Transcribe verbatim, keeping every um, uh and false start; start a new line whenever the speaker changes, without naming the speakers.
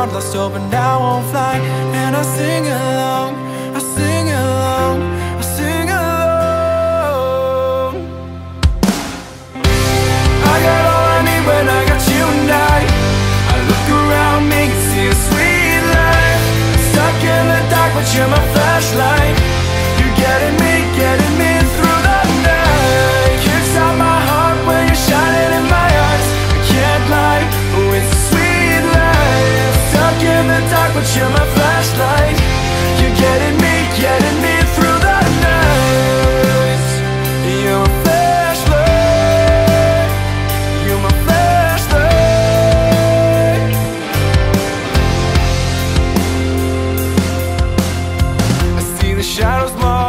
heart lost hope and I won't fly. And I sing along, I sing along, I sing along. I got all I need when I got you and I. I look around me and see a sweet life. Stuck in the dark but you're my flashlight. You're getting me, getting me through the night. Kicks out my heart when you're shining in my eyes. I can't lie, oh it's a sweet life. Stuck in the dark but you're my flashlight. You're getting me, getting me through the night. You're my flashlight. You're my flashlight. I see the shadows more